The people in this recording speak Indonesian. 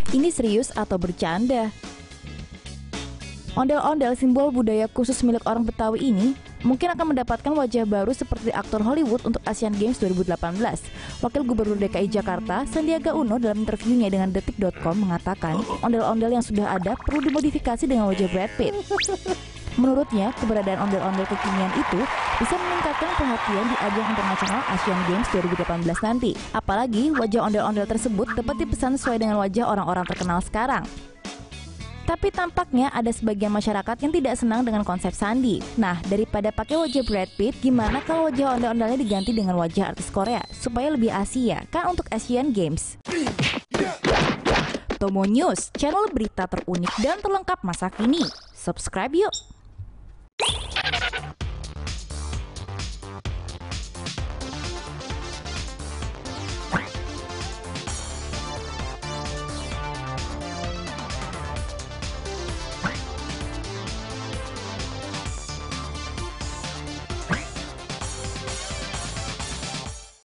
Ini serius atau bercanda? Ondel-ondel simbol budaya khusus milik orang Betawi ini mungkin akan mendapatkan wajah baru seperti aktor Hollywood untuk Asian Games 2018. Wakil Gubernur DKI Jakarta, Sandiaga Uno, dalam interviunya dengan Detik.com mengatakan ondel-ondel yang sudah ada perlu dimodifikasi dengan wajah Brad Pitt. Menurutnya, keberadaan ondel-ondel kekinian itu bisa meningkatkan perhatian di ajang internasional Asian Games 2018 nanti. Apalagi wajah ondel-ondel tersebut dapat dipesan sesuai dengan wajah orang-orang terkenal sekarang. Tapi tampaknya ada sebagian masyarakat yang tidak senang dengan konsep Sandi. Nah, daripada pakai wajah Brad Pitt, gimana kalau wajah ondel-ondelnya diganti dengan wajah artis Korea supaya lebih Asia, kan untuk Asian Games? Tomo News, channel berita terunik dan terlengkap masa kini. Subscribe yuk!